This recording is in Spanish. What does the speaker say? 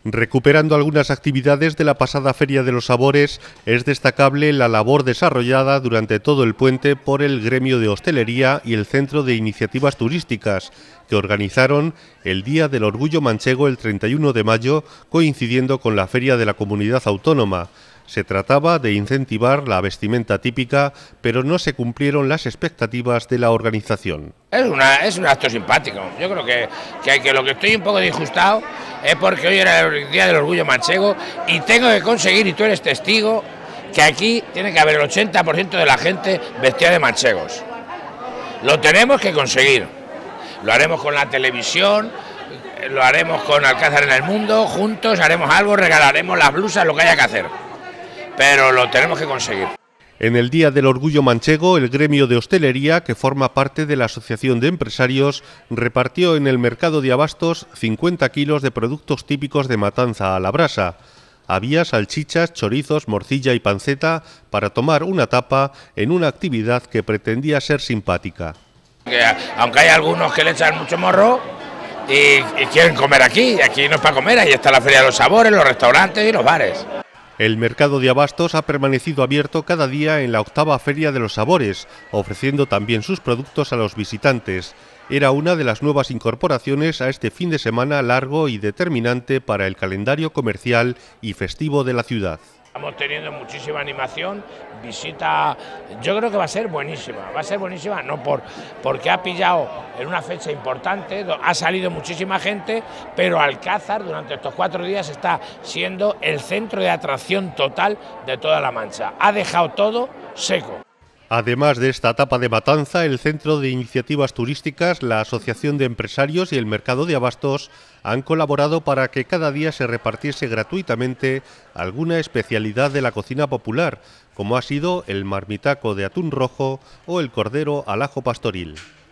Recuperando algunas actividades de la pasada Feria de los Sabores, es destacable la labor desarrollada durante todo el puente por el Gremio de Hostelería y el Centro de Iniciativas Turísticas, que organizaron el Día del Orgullo Manchego el 31 de mayo, coincidiendo con la Feria de la Comunidad Autónoma. Se trataba de incentivar la vestimenta típica, pero no se cumplieron las expectativas de la organización. Es un acto simpático. Yo creo que lo que estoy un poco disgustado es porque hoy era el Día del Orgullo Manchego y tengo que conseguir, y tú eres testigo, que aquí tiene que haber el 80% de la gente vestida de manchegos. Lo tenemos que conseguir. Lo haremos con la televisión, lo haremos con Alcázar en el Mundo, juntos haremos algo, regalaremos las blusas, lo que haya que hacer. Pero lo tenemos que conseguir. En el Día del Orgullo Manchego, el Gremio de Hostelería, que forma parte de la Asociación de Empresarios, repartió en el mercado de abastos 50 kilos de productos típicos de matanza a la brasa. Había salchichas, chorizos, morcilla y panceta para tomar una tapa en una actividad que pretendía ser simpática. Aunque hay algunos que le echan mucho morro y quieren comer aquí no es para comer, ahí está la Feria de los Sabores, los restaurantes y los bares. El mercado de abastos ha permanecido abierto cada día en la 8ª Feria de los Sabores, ofreciendo también sus productos a los visitantes. Era una de las nuevas incorporaciones a este fin de semana largo y determinante para el calendario comercial y festivo de la ciudad. Estamos teniendo muchísima animación, visita, yo creo que va a ser buenísima, no porque ha pillado en una fecha importante, ha salido muchísima gente, pero Alcázar durante estos 4 días está siendo el centro de atracción total de toda La Mancha, ha dejado todo seco. Además de esta etapa de matanza, el Centro de Iniciativas Turísticas, la Asociación de Empresarios y el Mercado de Abastos han colaborado para que cada día se repartiese gratuitamente alguna especialidad de la cocina popular, como ha sido el marmitaco de atún rojo o el cordero al ajo pastoril.